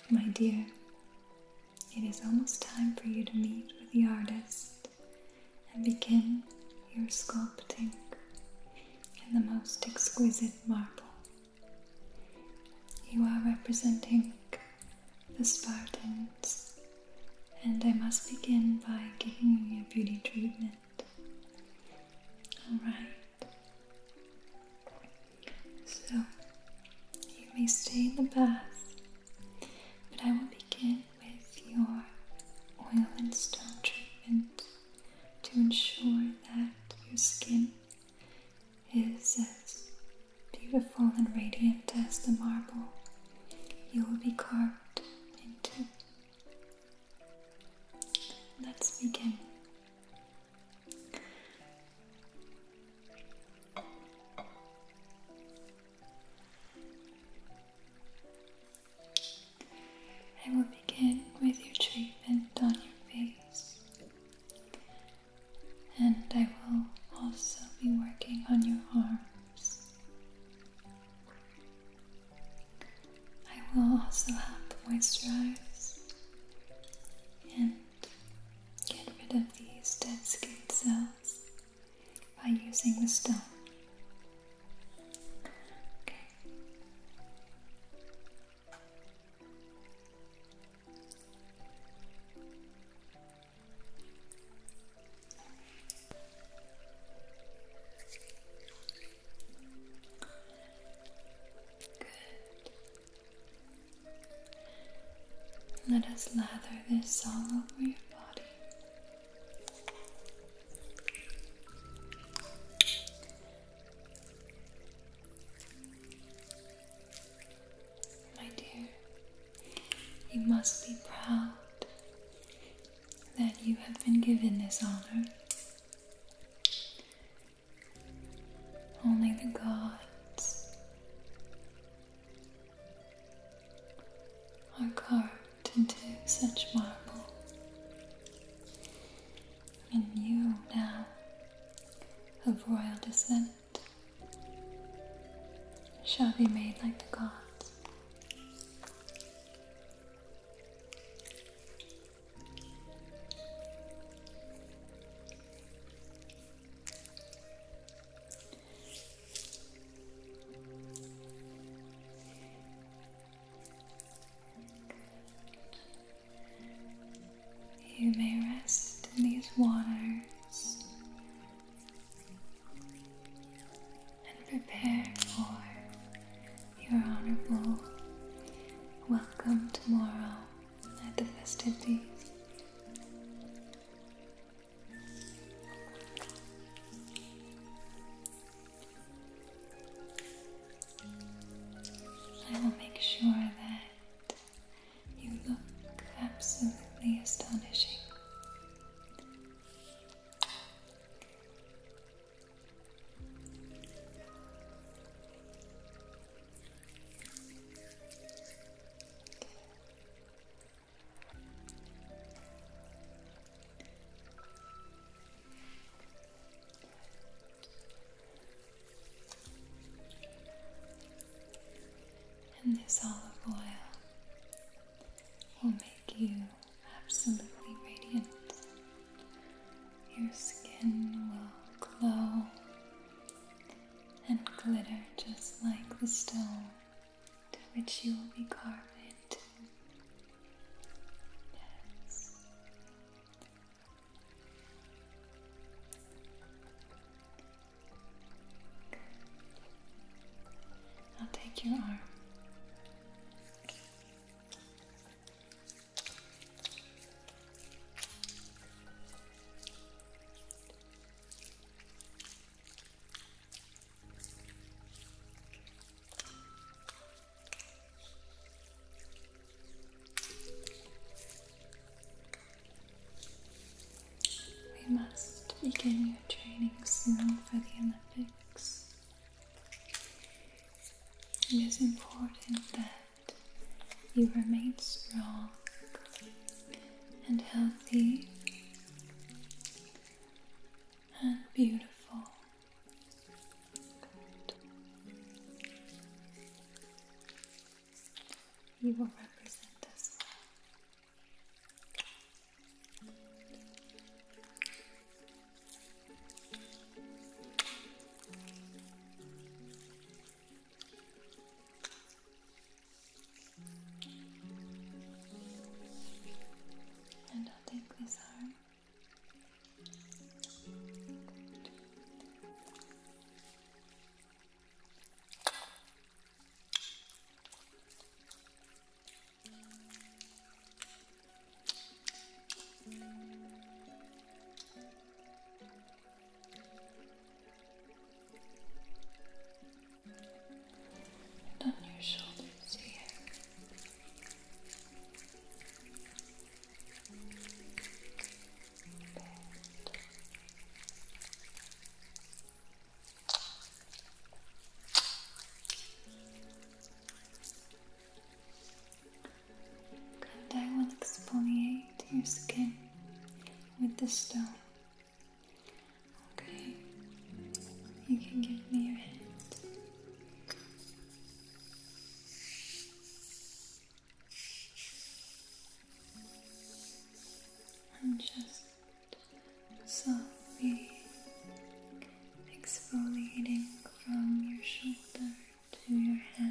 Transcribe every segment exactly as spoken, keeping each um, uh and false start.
My dear, it is almost time for you to meet with the artist and begin your sculpting in the most exquisite marble. You are representing the Spartans, and I must begin by giving you your beauty treatment. Alright. So, you may stay in the bath, but I will begin with your oil and stone treatment to ensure that your skin is as beautiful and radiant as the marble you will be carved into. Let's begin. I will begin with your treatment on your face, and I will also be working on your arms. I will also help moisturize and get rid of these dead skin cells by using the stone. Let us lather this all over your body. My dear, you must be proud that you have been given this honor. Only the gods are carved into such marble, and you now, of royal descent, shall be made like the gods. You may rest in these waters and prepare for your honorable welcome tomorrow at the festivities. I will make sure that you look absolutely astonishing. And this olive oil will make you absolutely radiant. Your skin will glow and glitter just like the stone to which you will be carved into. Yes. Good. I'll take your arm. We must begin your training soon for the Olympics. It is important that you remain strong and healthy and beautiful. Good. You will represent us the stone. Okay? You can give me your hand. And just softly exfoliating from your shoulder to your hands.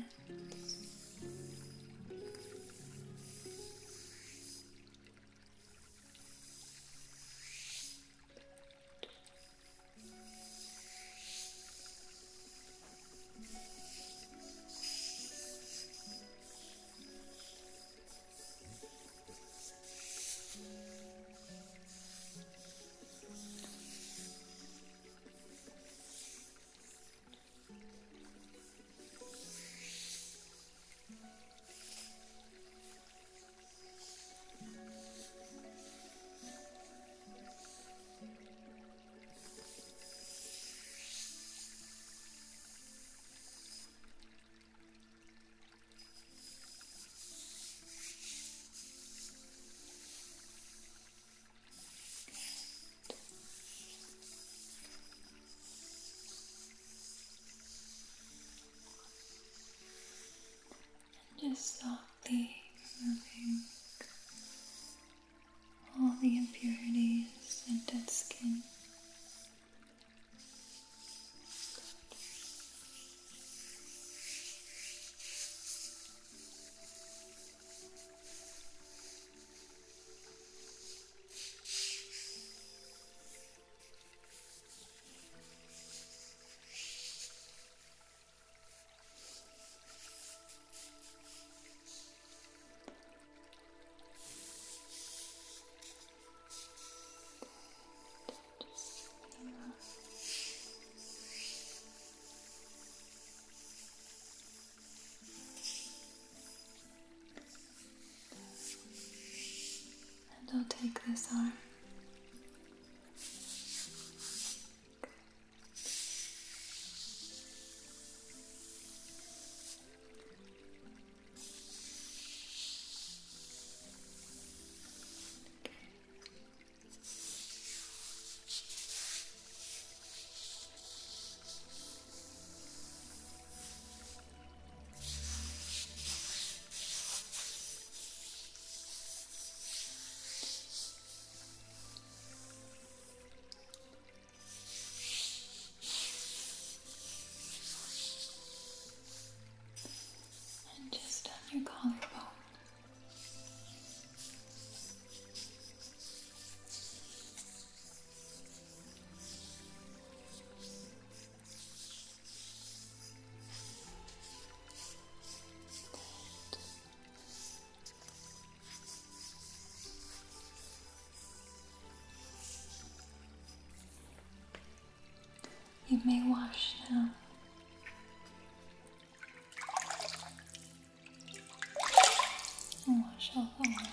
Just softly removing all the impurities and dead skin. And I'll take this arm. Just on your collarbone. You may wash now. Wash all the oil.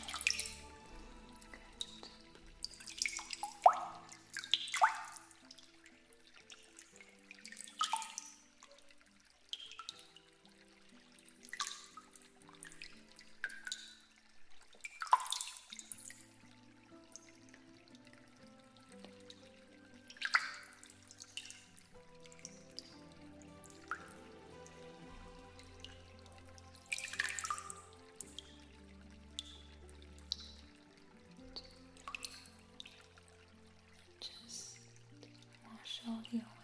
All the oils.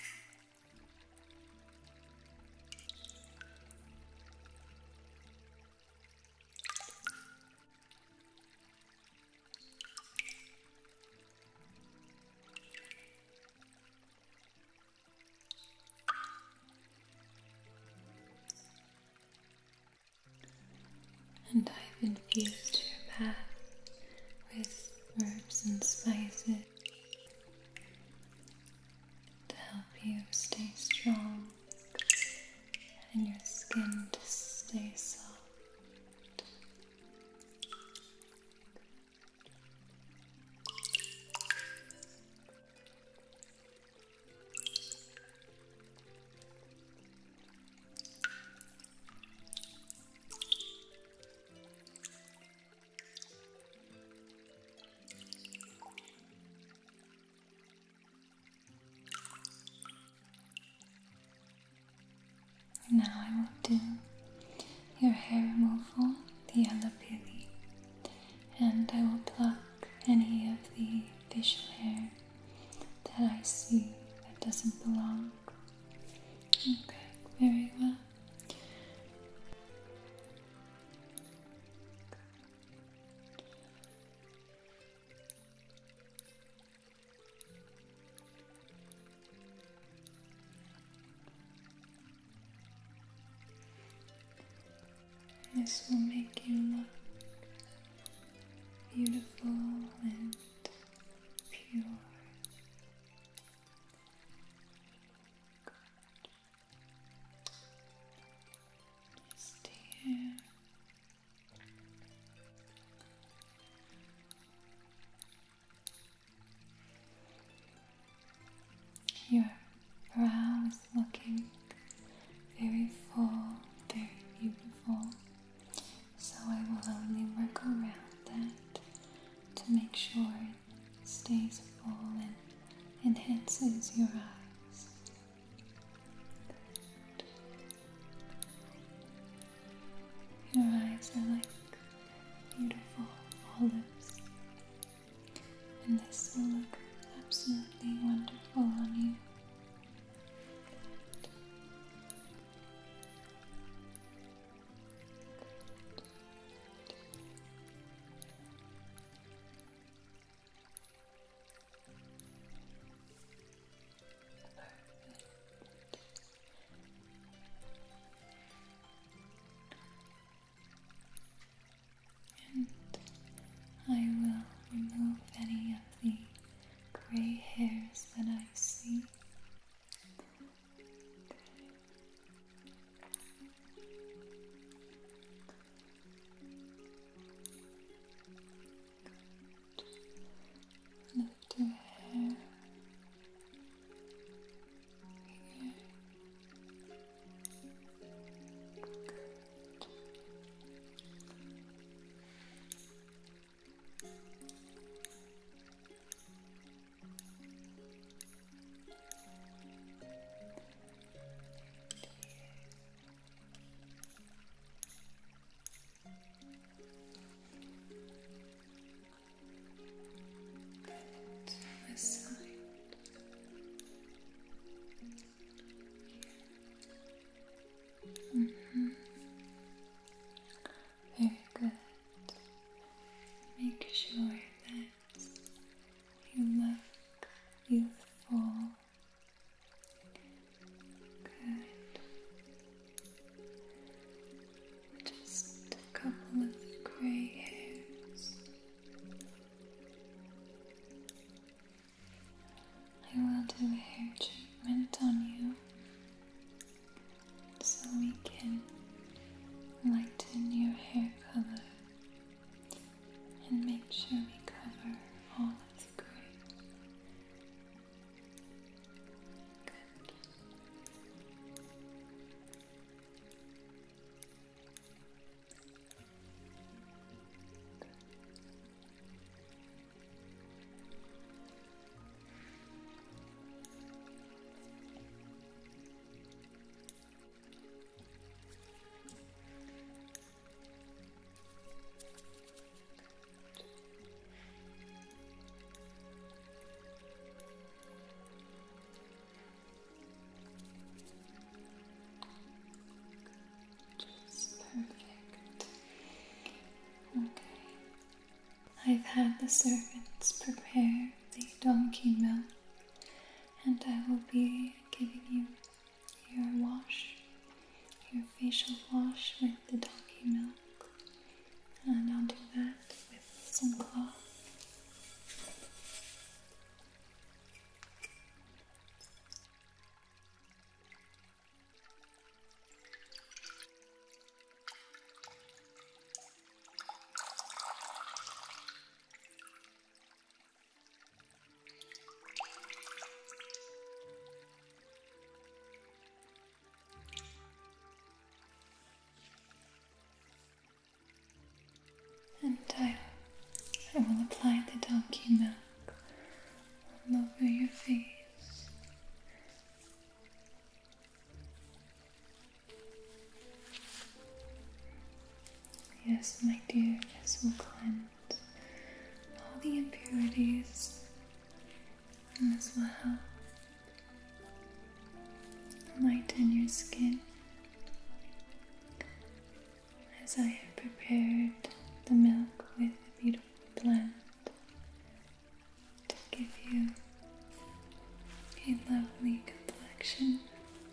And I've infused your path with herbs and spices to help you stay strong and your skin to stay soft. Now I will do your hair removal, the alapili, and I will pluck any of the facial hair that I see that doesn't belong. Okay, very well. This will make you look beautiful and pure. Just here. Your brow is looking very full, very beautiful. So I will only work around that to make sure it stays full and enhances your eyes. Your eyes are like beautiful olives, and this will look absolutely wonderful on you. I will remove any of the gray hairs that I see. Lift your hair here. This side. Mm-hmm. Very good. Make sure that you look youthful. Good. Just a couple of gray hairs. I will do a hair treatment on you so we can lighten your hair color and make sure we cover all of the gray. Good. Perfect. Okay. I've had the servants prepare the donkey milk, and I will be giving you your wash, your facial wash with the donkey milk. And I'll do that with some cloth. And I, I will This, my dear, this will cleanse all the impurities, and this will help lighten your skin as I have prepared the milk with a beautiful blend to give you a lovely complexion.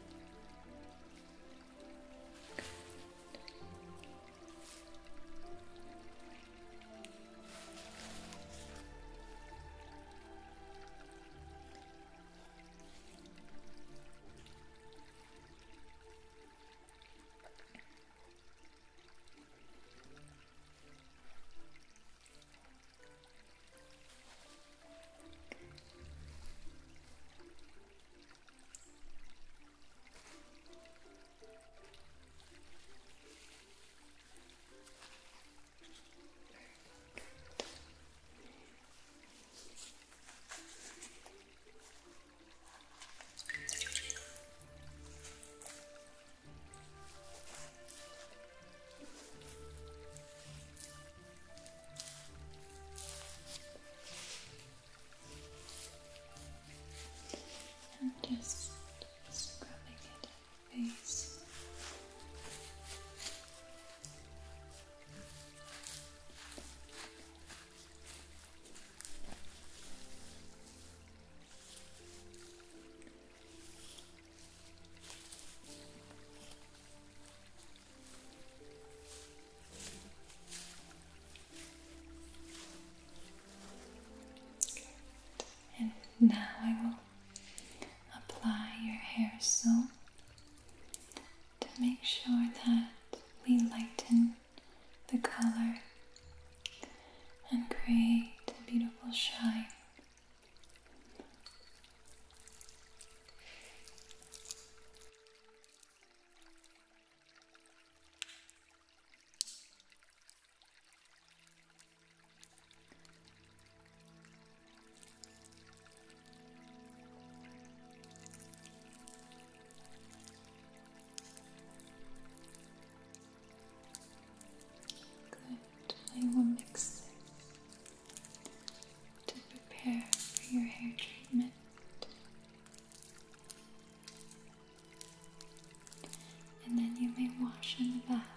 Just scrubbing it in your face. And now I will apply your hair soap to make sure that we lighten the color and create a beautiful shine. I will mix it to prepare for your hair treatment. And then you may wash in the bath.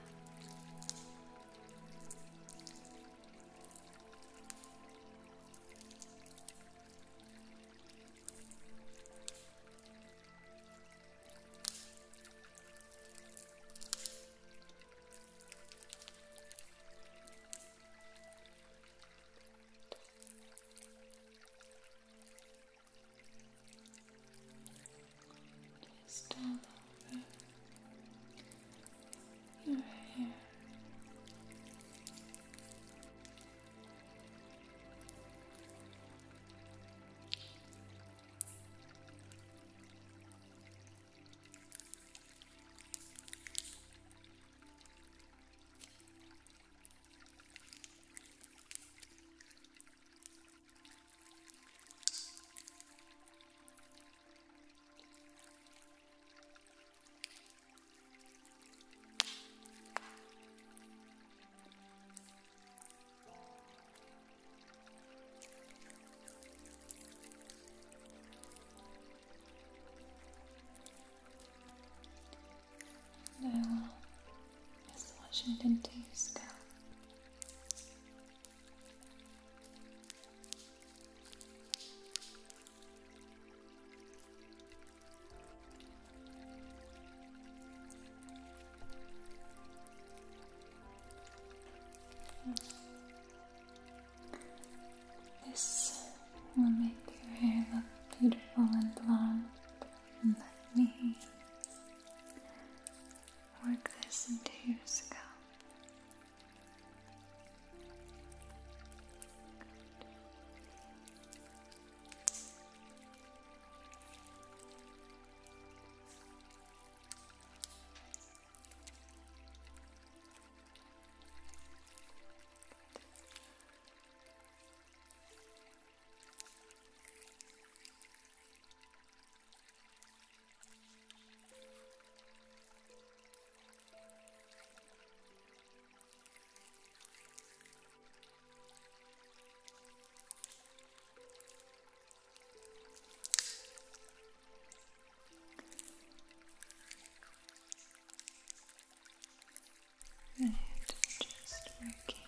Just all over your hair. And I will massage it into your scalp. This will make your hair look beautiful and blonde. And let me work this into your scalp. Good. Just working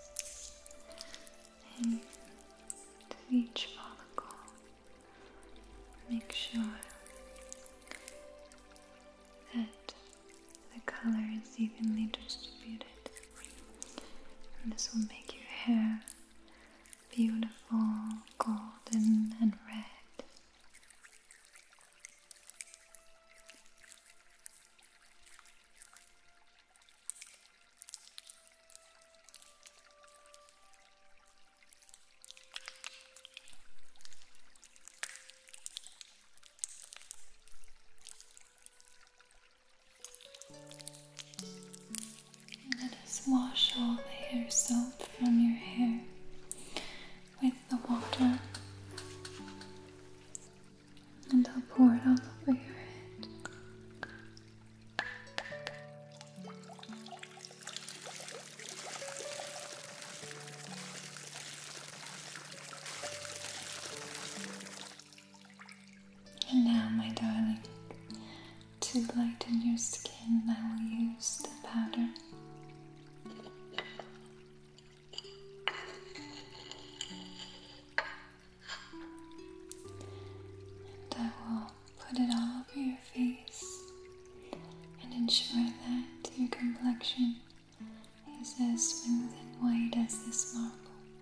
into each follicle. Make sure that the color is evenly distributed. And this will make your hair beautiful, golden, and red. Let us wash all the hair soap from your hair with the water, and I'll pour it all over your head. And now, my darling, to lighten your skin, I will use the powder. And I will put it all over your face and ensure that your complexion is as smooth and white as this marble.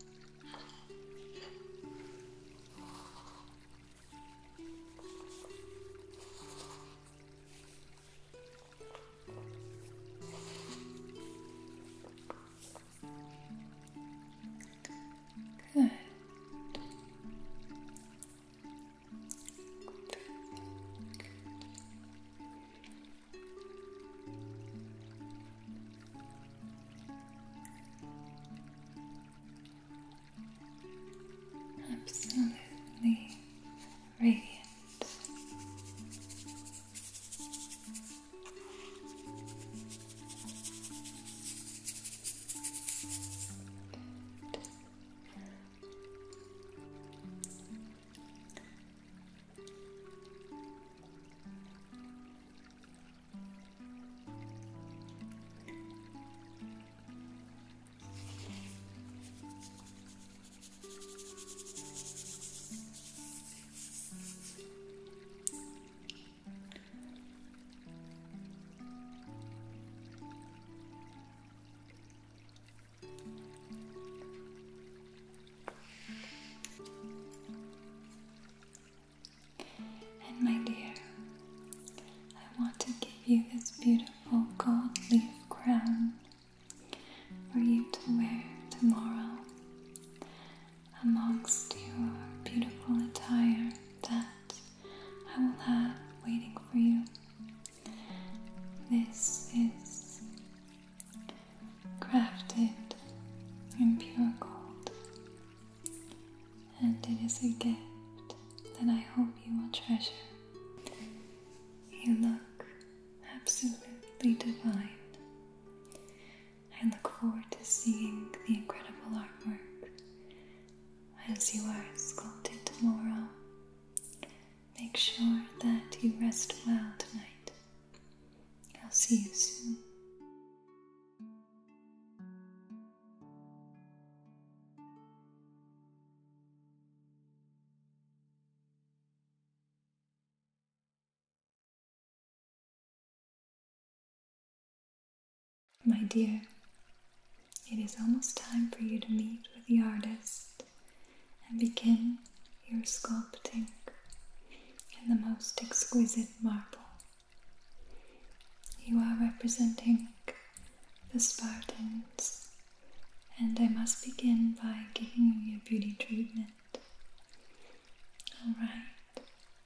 Good. Absolutely radiant. And my dear, I want to give you this beautiful gold leaf crown for you to wear tomorrow amongst your beautiful attire that I will have waiting for you. This is crafted in pure gold, and it is a gift that I hope you will treasure. You look absolutely divine. I look forward to seeing the incredible artwork as you are sculpted tomorrow. Make sure that you rest well tonight. I'll see you soon. My dear, it is almost time for you to meet with the artist and begin your sculpting in the most exquisite marble. You are representing the Spartans, and I must begin by giving you your beauty treatment. Alright.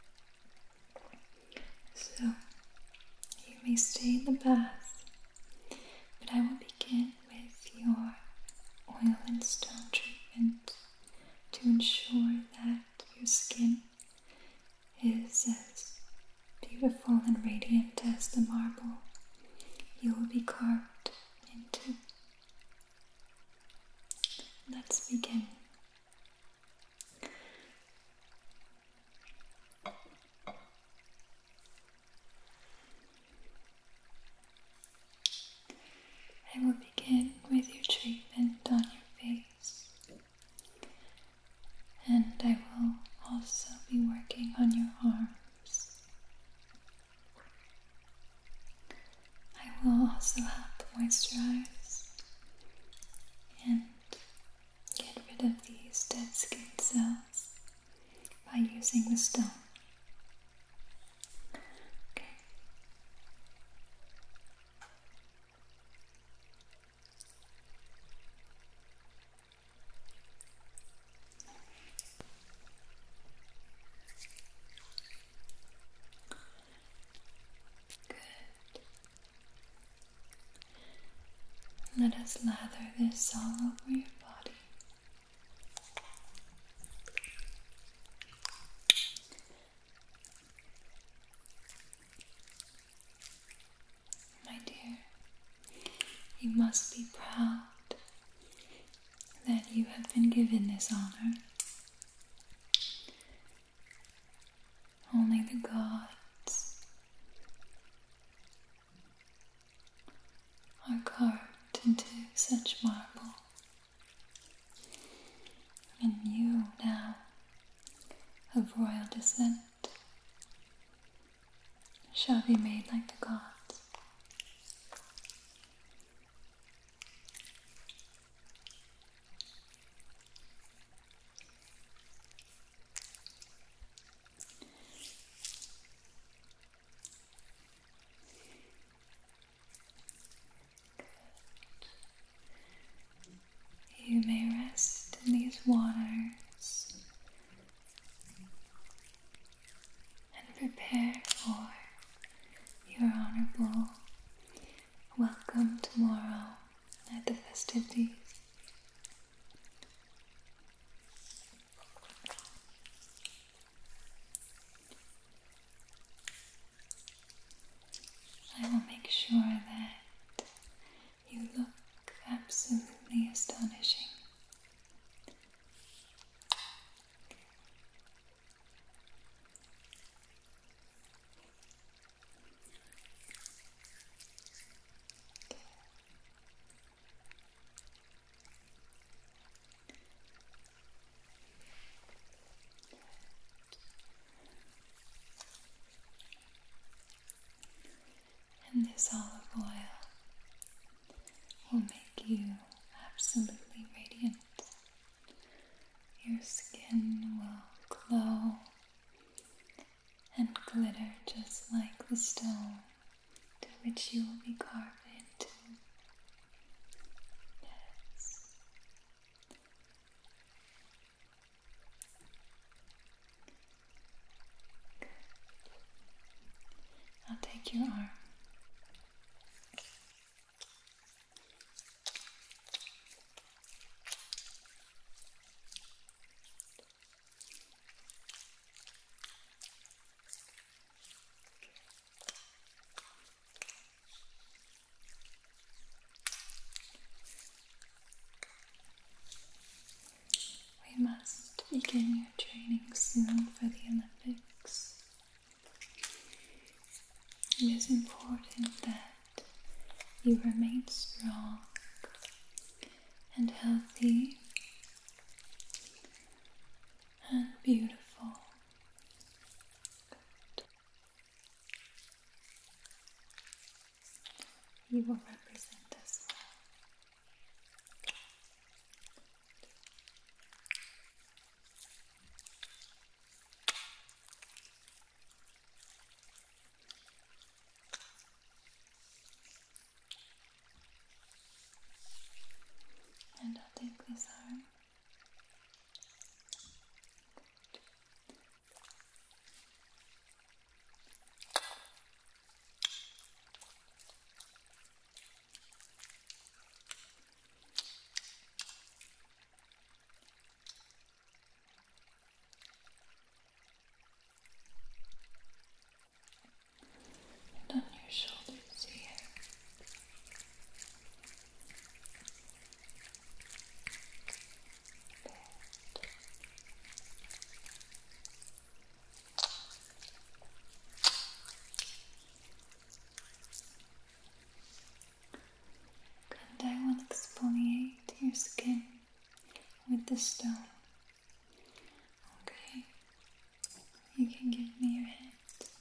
So, you may stay in the bath, but I will begin with your oil and stone treatment to ensure that your skin is as beautiful and radiant as the marble you will be carved into. Let's begin. I will begin with your treatment on your face, and I will also be working on your arms. I will also help moisturize and get rid of these dead skin cells by using the stone. Okay. Good. Let us lather this all over your body. My dear, you must be proud that you have been given this honor. Only the gods are carved into such marble, and you now, of royal descent, shall be made like the gods. You may rest in these waters and prepare for your honorable welcome tomorrow at the festivities. I will make sure that you look absolutely astonishing. And this olive oil will make you absolutely radiant. Your skin will glow and glitter just like the stone to which you will be carved into. Yes. Good. I'll take your arm. We must begin your training soon for the Olympics. It is important that you remain strong and healthy and beautiful. Good. You will represent us well. And I'll take this arm. stone. Okay, you can give me your hand.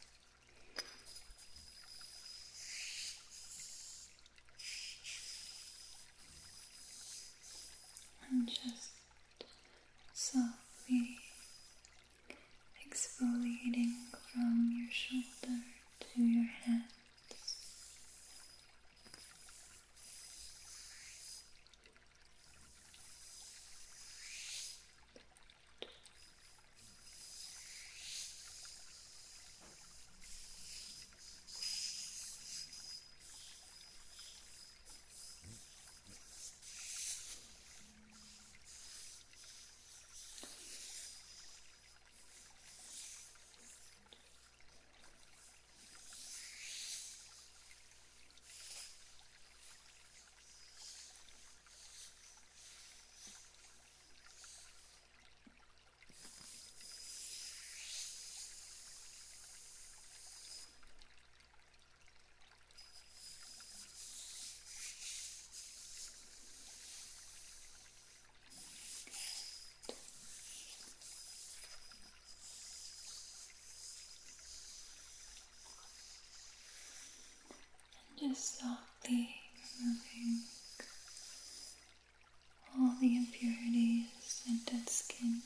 And just softly exfoliating from your shoulder to your hands. Just softly removing all the impurities and dead skin.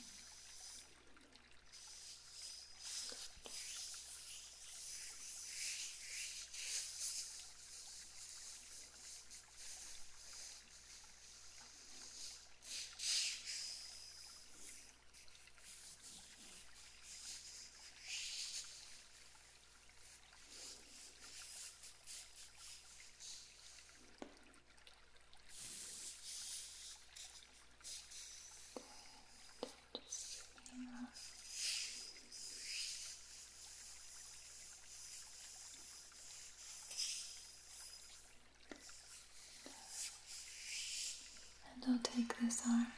And I'll take this arm.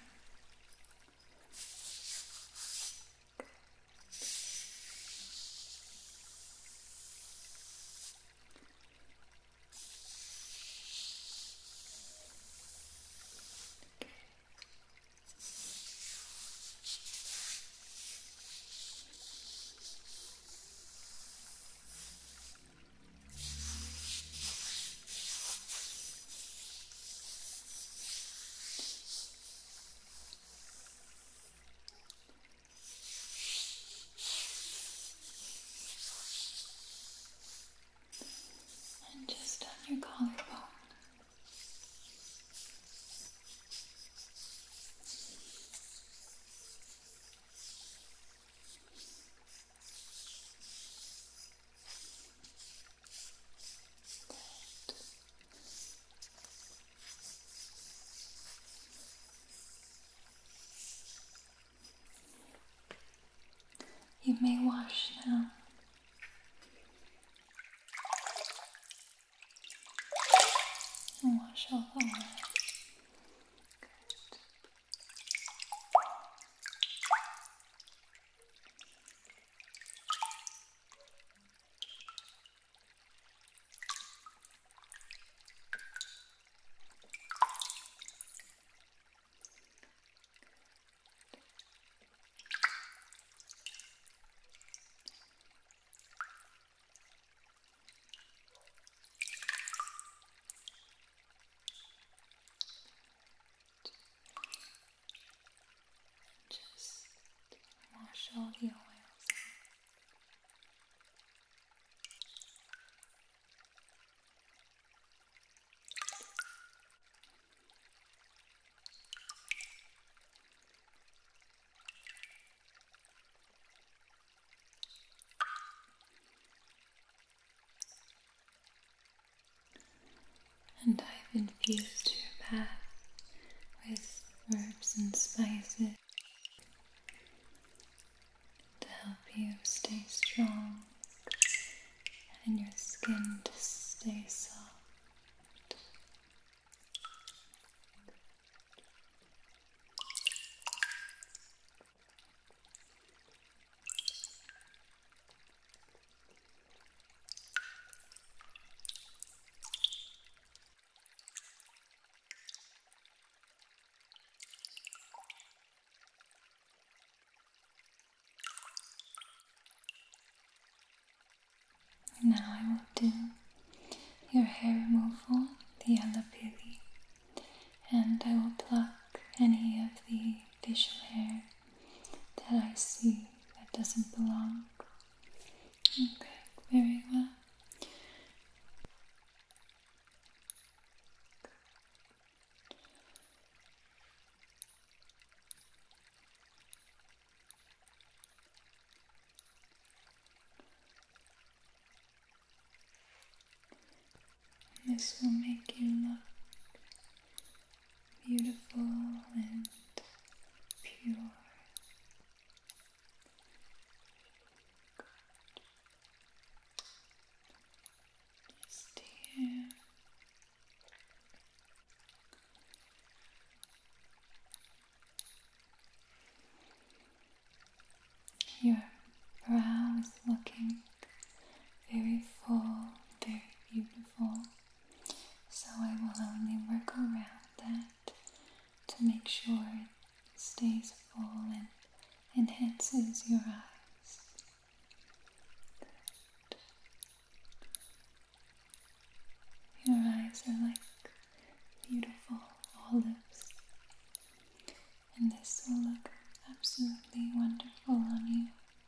And just on your collarbone. You may wash now. And wash all the oil. Just wash all the oils. And I've infused your path with herbs and spices to help you stay strong and your skin to stay soft. This will make you look beautiful and pure. Just here. Your brow is looking very full, very beautiful, so I will only work around that to make sure it stays full and enhances your eyes. Good. Your eyes are like beautiful olives, and this will look absolutely wonderful on you.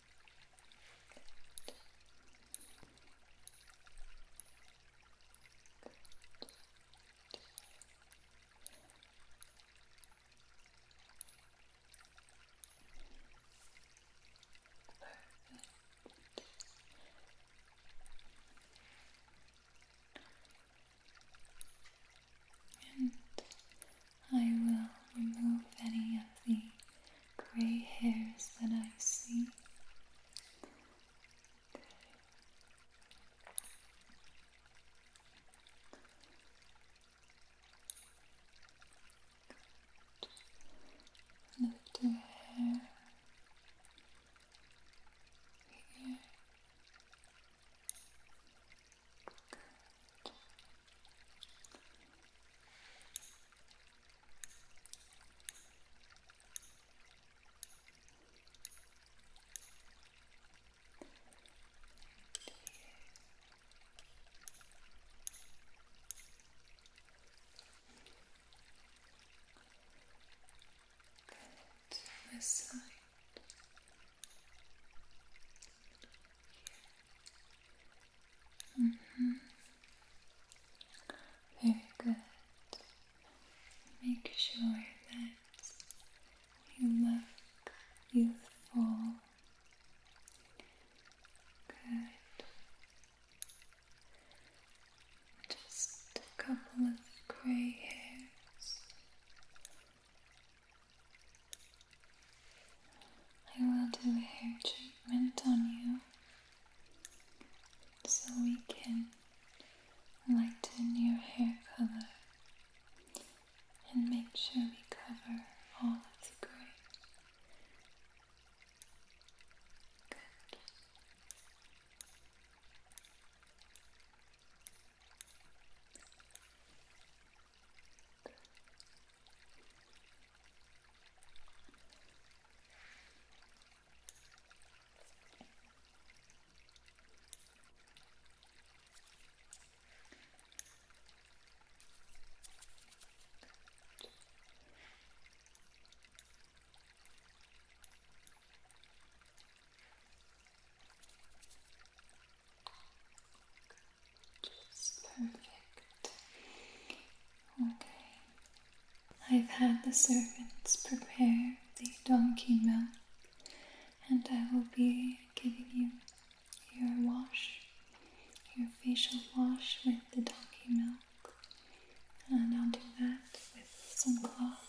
And I will remove any of the gray hairs that I see. Lift your hair here. Good. This side. Mm-hmm. Very good. Make sure that you look youthful. Good. Just a couple of gray hairs. I will do a hair treatment on you so we can lighten your hair color and make sure we cover all of the gray. Good. Just perfect. Okay. I've had the servants prepare the donkey milk, and I will be giving you your wash, your facial wash with the donkey milk, and I'll do that with some cloth.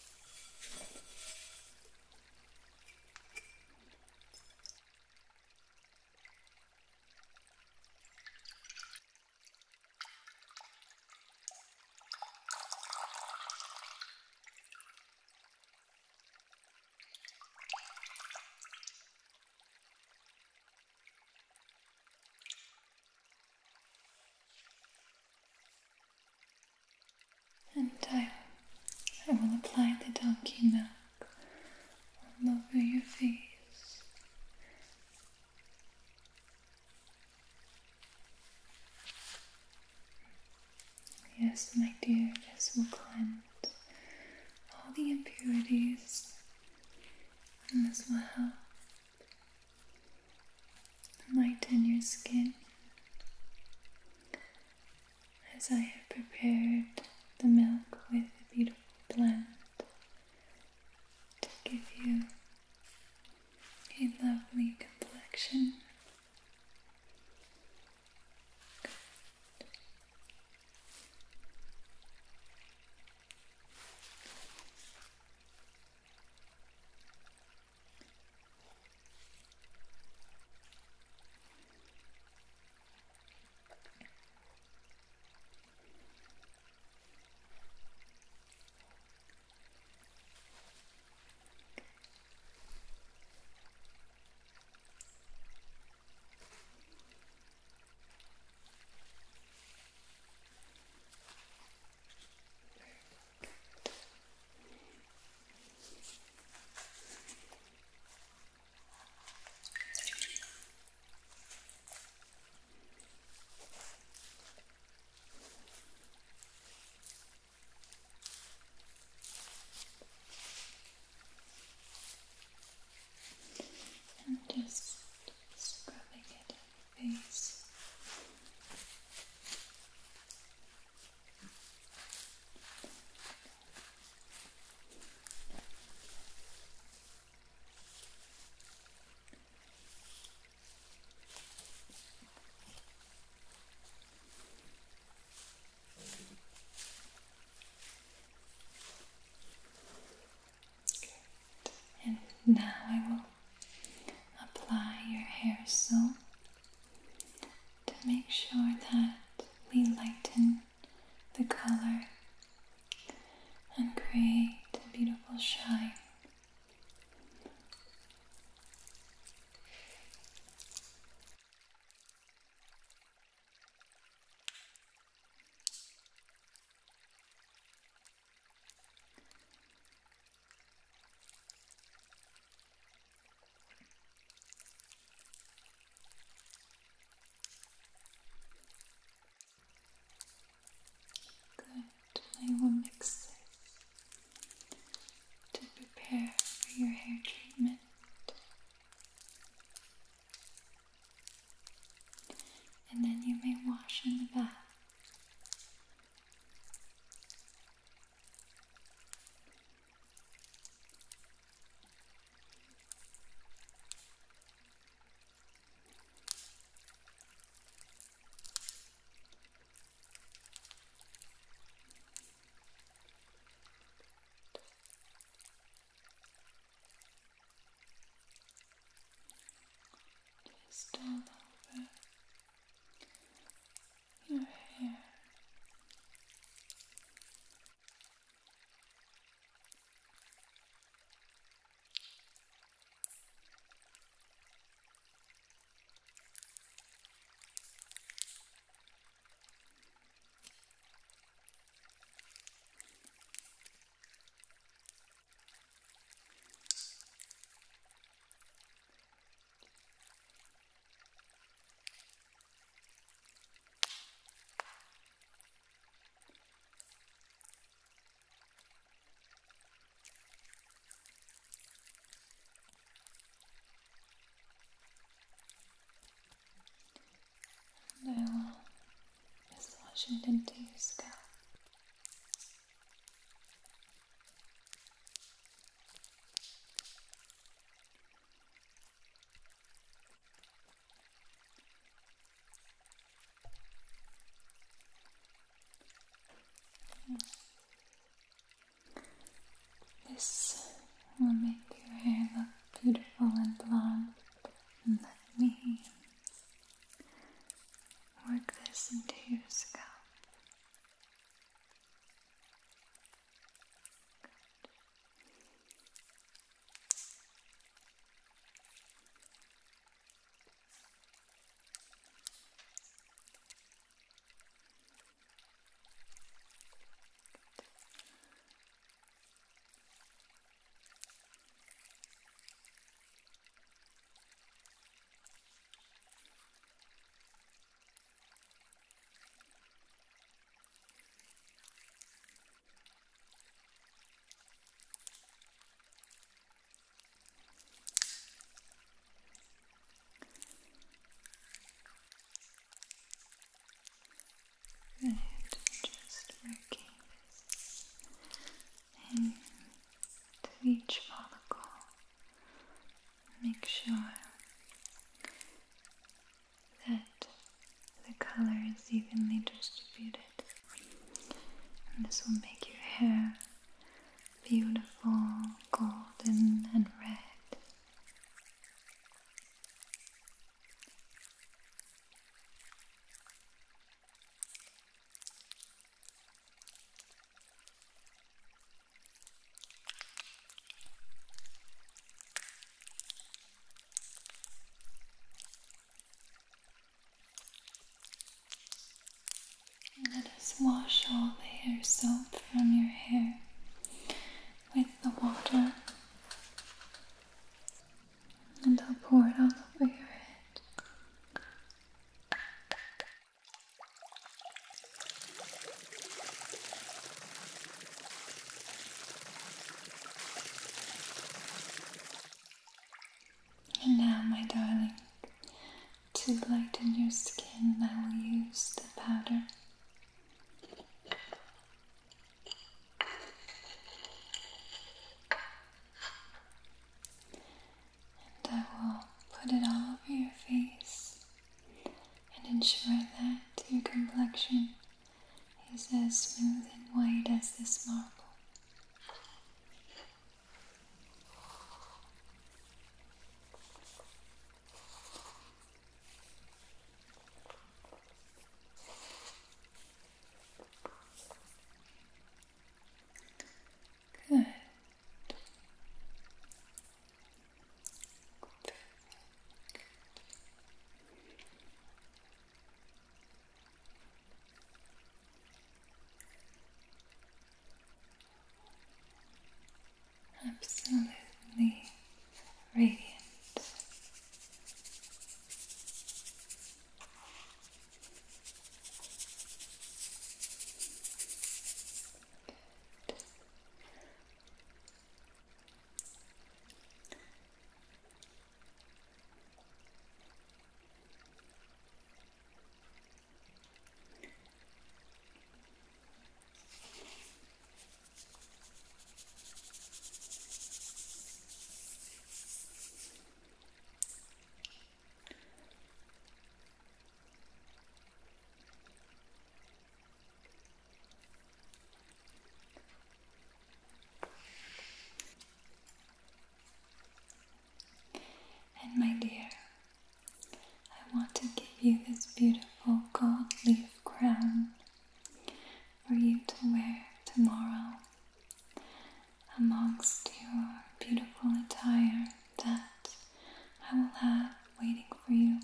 And I, I will apply the donkey milk all over your face. Yes, my dear, this will cleanse all the impurities, and this will help lighten your skin as I have prepared the milk with a beautiful blend to give you a lovely complexion. Good. the color and create a beautiful shine. Good. I will mix this to prepare for your hair treatment. And then you may wash in the bath. Just all over your hair. And I will just wash it into your scalp. This will make your hair look beautiful and blonde. And let me work this into your scalp. Good. Just working this into each follicle. Make sure that the color is evenly distributed. And this will make your hair beautiful, golden, and red. Let us wash all the hair soap from your hair with the water, and I'll pour it all over your head. And now, my darling, to lighten your skin, I will use the powder. And I will put it all over your face and ensure that your complexion is as smooth and white as this marble. absolutely radiant. And my dear, I want to give you this beautiful gold leaf crown for you to wear tomorrow amongst your beautiful attire that I will have waiting for you.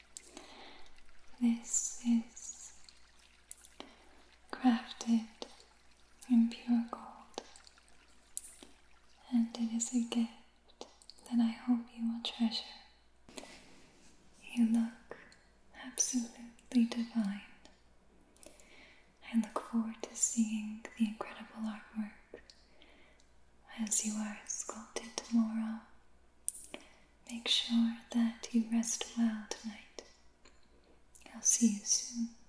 This is crafted in pure gold, and it is a gift that I hope you will treasure. You look absolutely divine. I look forward to seeing the incredible artwork as you are sculpted tomorrow. Make sure that you rest well tonight. I'll see you soon.